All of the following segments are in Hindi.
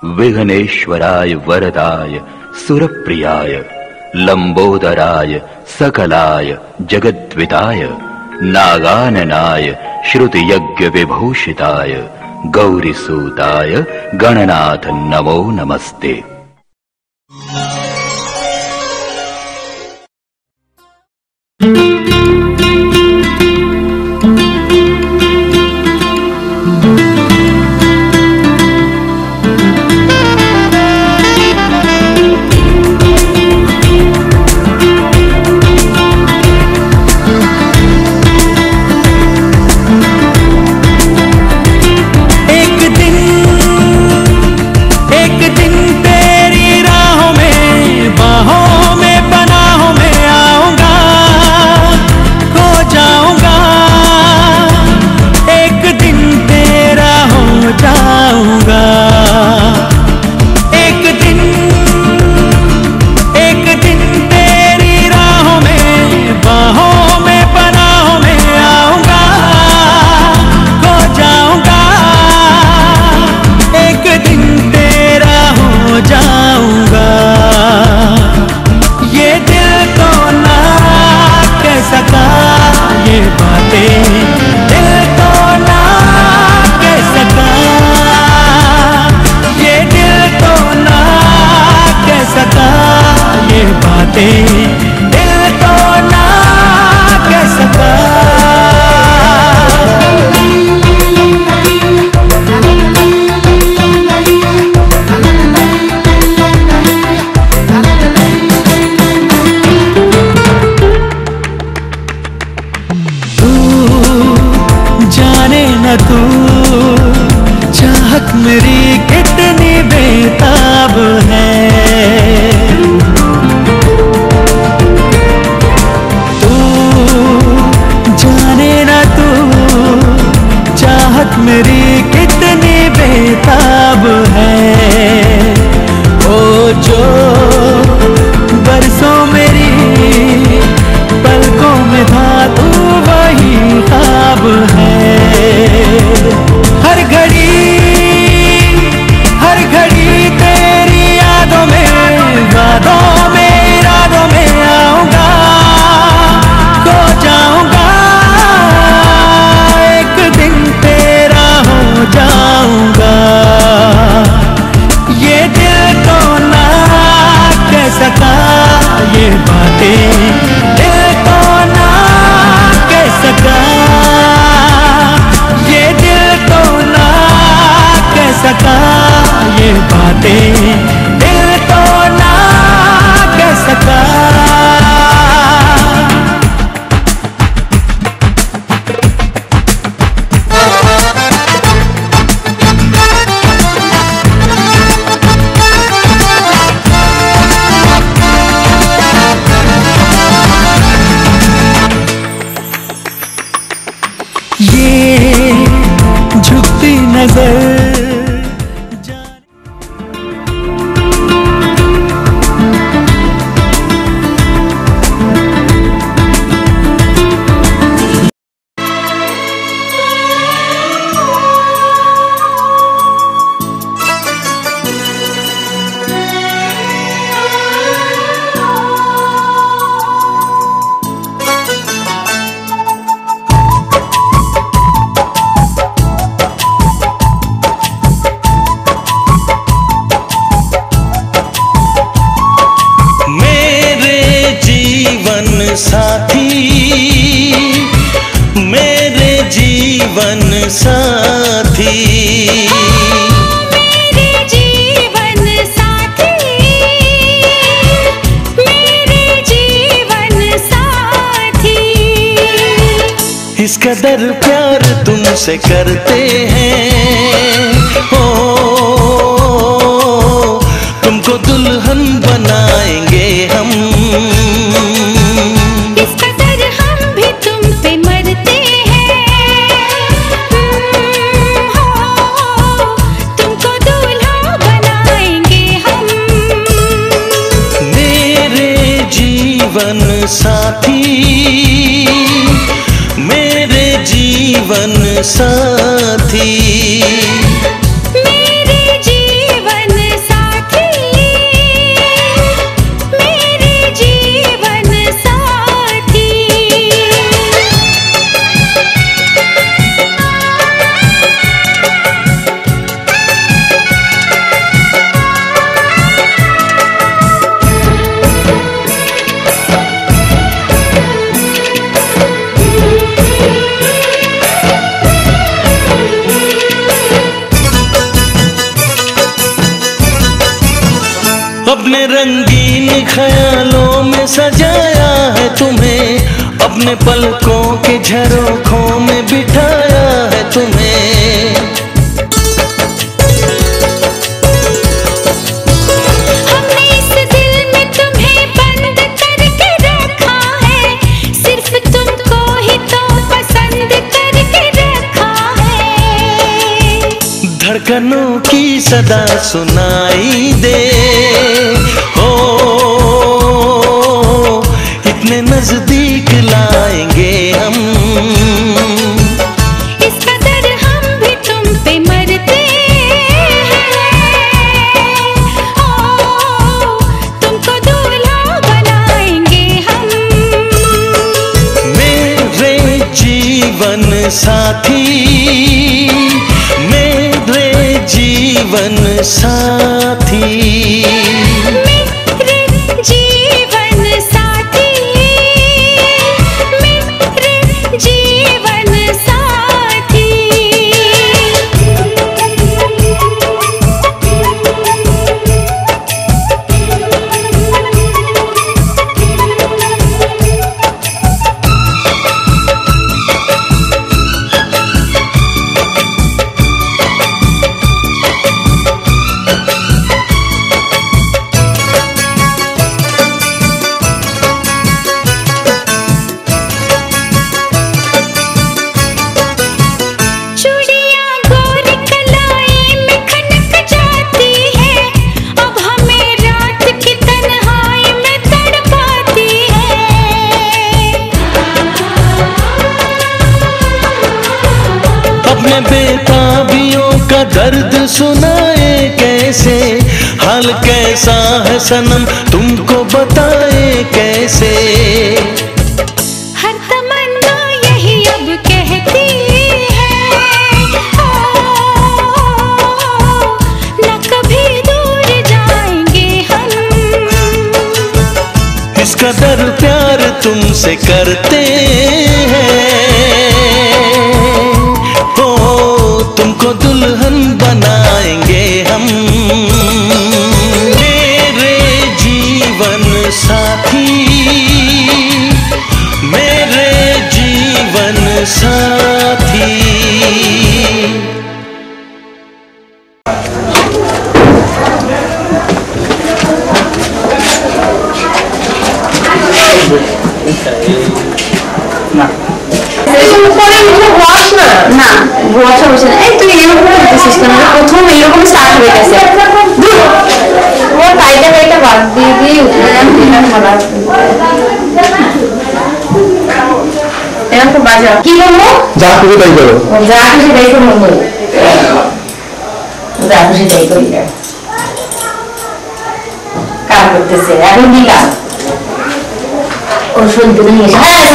विघ्नेश्वराय वरदाय सुरप्रियाय लंबोदराय सकलाय जगद्विताय नागाननाय श्रुतियज्ञ विभूषिताय गौरीसूताय गणनाथ नमो नमस्ते। चाहत मेरी कितनी बेताब है, तू जाने ना तू चाहत मेरी कितनी बेताब है। ओ जो बरसों मेरी पलकों में था तू वही ख्वाब है। हर घड़ी तेरी यादों में वादों में इरादों में आऊंगा, खो जाऊंगा, एक दिन तेरा हो जाऊंगा। ये दिल तो ना कह सका ये बातें, दिल तो ना कह सका ये दिल तो ना कह सका ये बातें, दिल तो ना कह सका। ये झुकती नजर साथी, मेरे जीवन साथी, मेरे जीवन साथी। इस कदर प्यार तुमसे करते हैं, हो तुमको दुल्हन बनाएंगे हम। जीवन साथी, मेरे जीवन साथी, मेरे जीवन रंगीन ख्यालों में सजाया है तुम्हें, अपने पलकों के झरोखों में बिठाया है तुम्हें। हमने इस दिल में तुम्हें बंद करके रखा है, सिर्फ तुमको ही तो पसंद करके रखा है। धड़कनों की सदा सुनाई दे, इतने नजदीक लाएंगे हम, इस कदर हम भी तुम पे मरते हैं। ओ, तुमको दूल्हा बनाएंगे हम। मेरे जीवन साथी, मेरे जीवन साथी, बेताबियों का दर्द सुनाए कैसे, हाल कैसा है सनम तुमको बताए कैसे। हर तमन्ना यही अब कहती है, न कभी दूर जाएंगे हम। इस कदर प्यार तुमसे करते हैं, तुमको दुल्हन बनाएंगे हम। मेरे जीवन साथी, मेरे जीवन साथी। না বসা বসে না, এই তুই এরকম করতেছিস কেন? প্রথম এরকম স্টার্ট হয়ে গেছে, ওর পাইটা পাইটা বাদ দিয়ে দিয়ে এরকম তো বাজা কি বলবো, যা খুশি তাই করো, যা খুশি তাই করো, যা খুশি তাই করি কাজ করতেছে। এখন দিলাম ওষুধ গুলো নিয়ে এসে, হ্যাঁ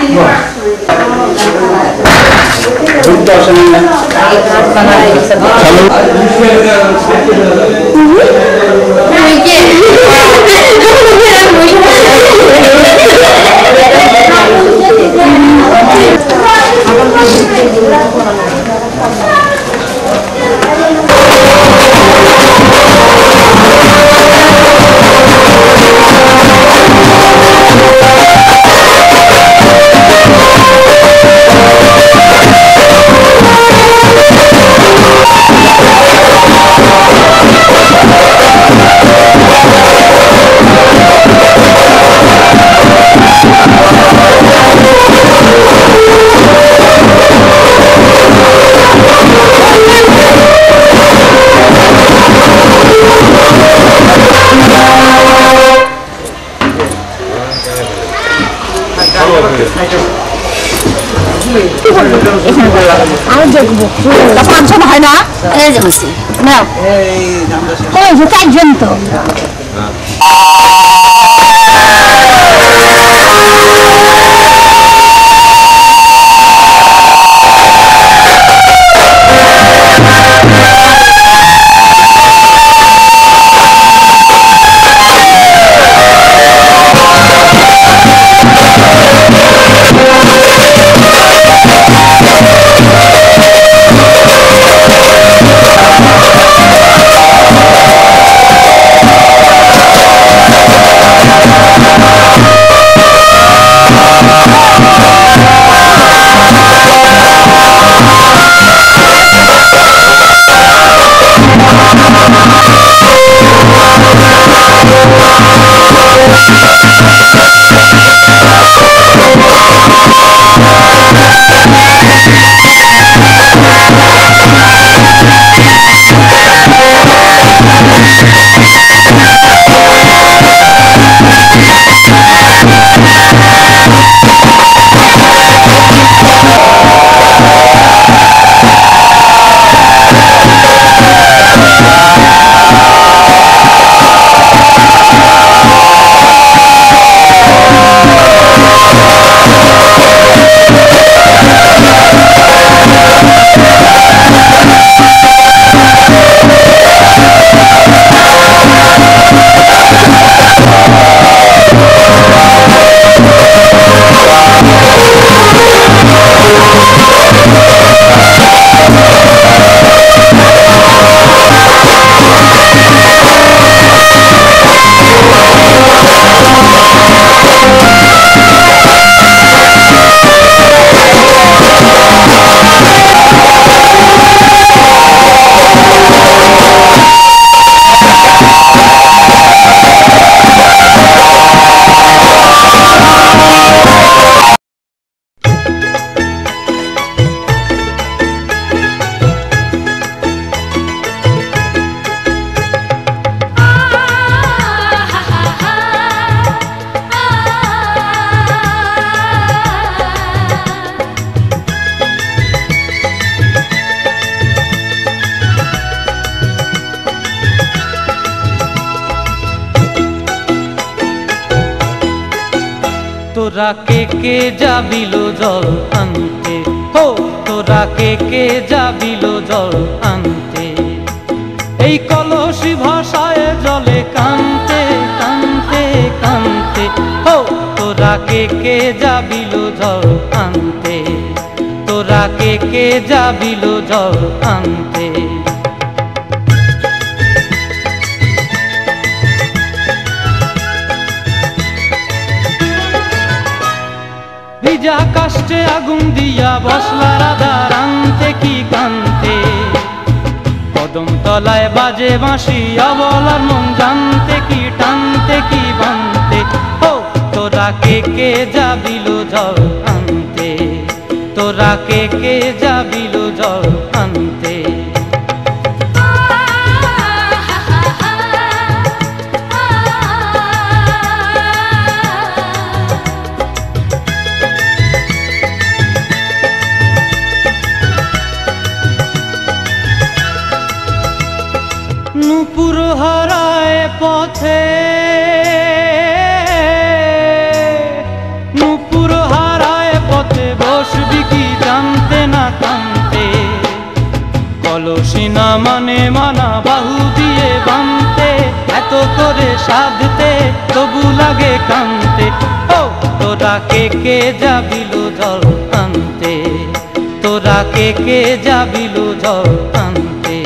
আমি দেখবো পাঁচজন হয় না, এই যে হচ্ছে না ওই যে চারজন তো। তোরা কে যাবিল জল আনতে, হো তোরা কে যাবিল জল আনতে, এই কলসি ভাষায় জলে কানতে কানতে কানতে, হো তোরা কে যাবিল জল আনতে, তোরা কে যাবিল জল আনতে। ভিজা কাষ্টে আগুন দিয়া বসলা রাধা রানতে কি কানতে, কদম তলায় বাজে বাঁশি অবলার মন জানতে কি টানতে কি বানতে, ও তোরা কে যাবিল জল আনতে, তোরা কে যাবিল জল আনতে। নূপুর হারায় পথে, নূপুর হারায় পথে বসবি কি জানতে না কানতে, কলসি না মানে মানা বাহু দিয়ে বানতে, এত করে সাধতে তবু লাগে কানতে, ও তোরা কে যাবিল জল আনতে, তোরা কে যাবিল জল আনতে।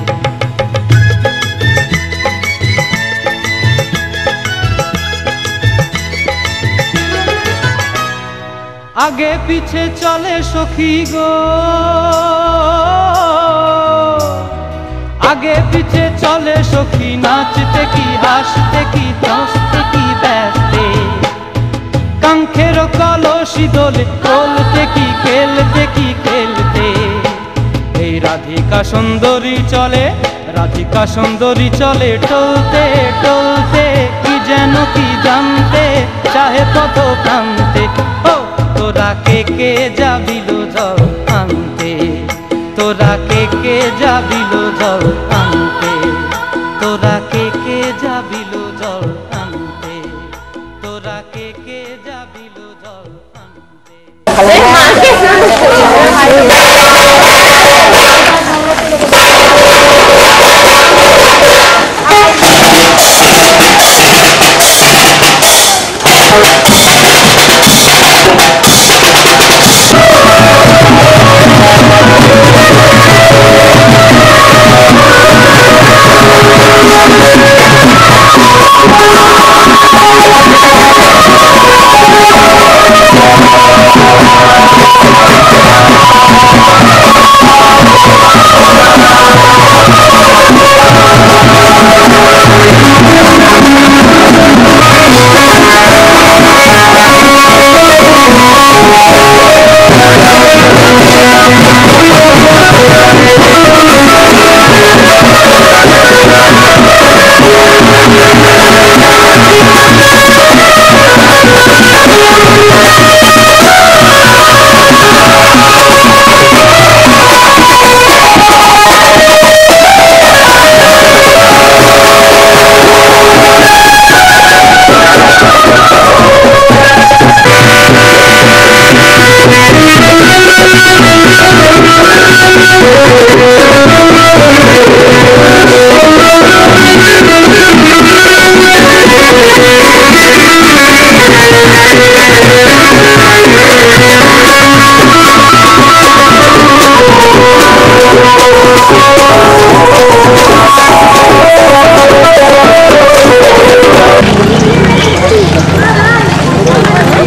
আগে পিছে চলে সখী গো, আগে পিছে চলে সখী, নাচতে কি হাসতে কি দশতে কি ব্যস্তে, কাঙ্ক্ষের কলসি দোলে তোলতে কি খেলতে কি খেলতে, এই রাধিকা সুন্দরী চলে, রাধিকা সুন্দরী চলে টলতে টলতে, কি যেন কি জানতে চাহে পথ প্রান্তে, ও তোরা কে যাবিল জল আনতে, তোরা কে যাবিল জল আনতে, তোরা কে যাবিল জল আনতে, তোরা কে যাবিল জল আনতে।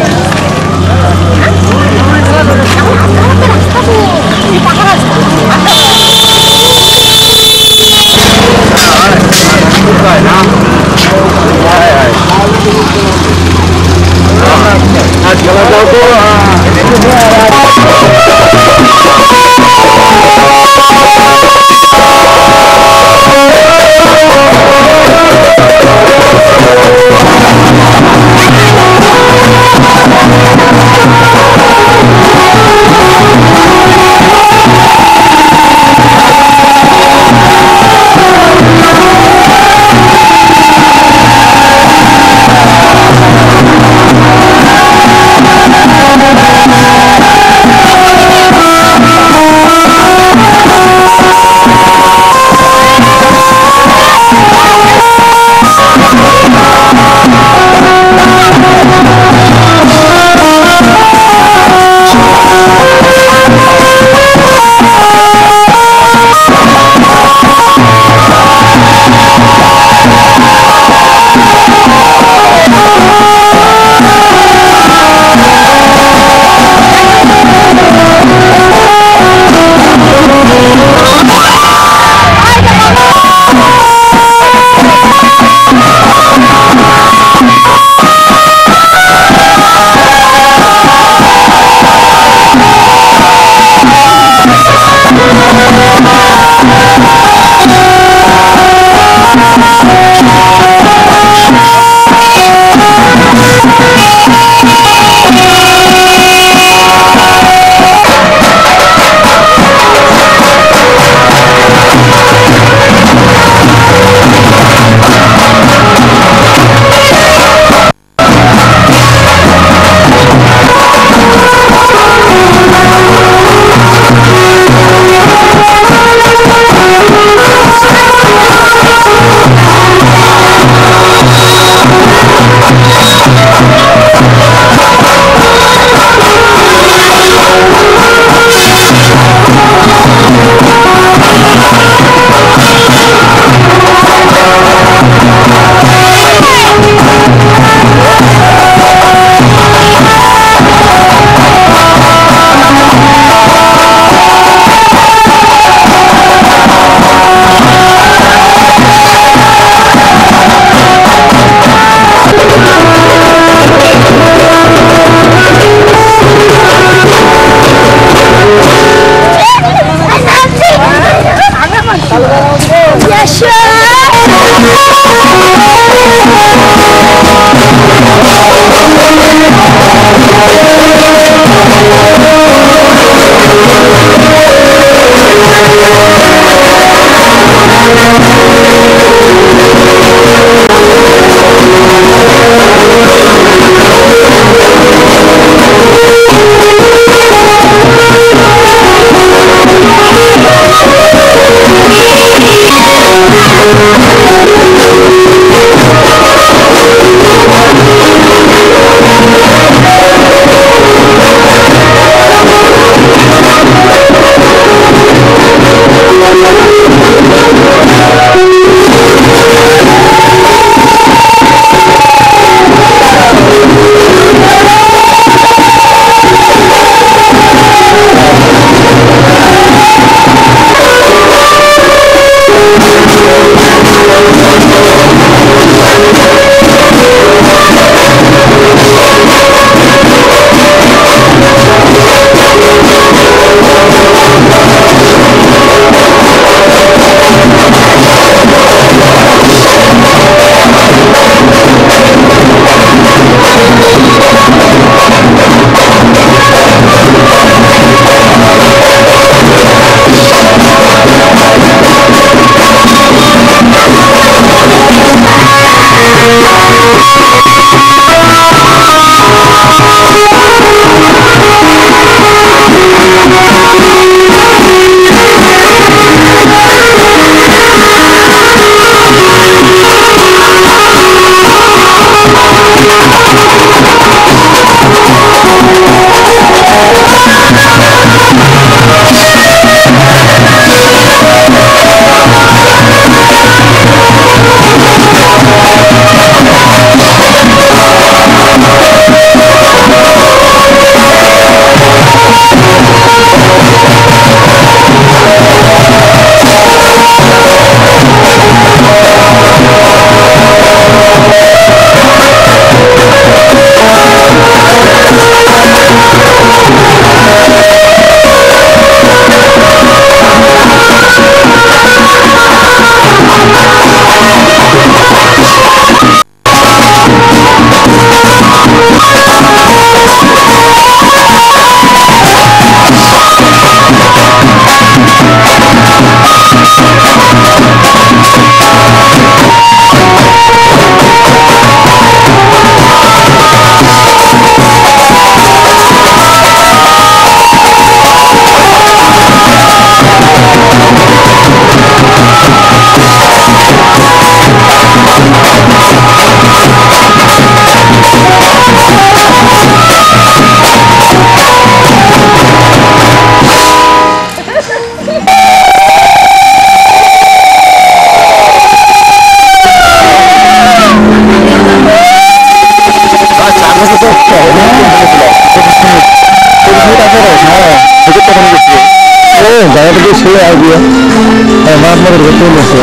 Kita harus জায়গাটা দিয়ে সেই আইডিয়া আমার আপনাদের ঘুরতে বলেছে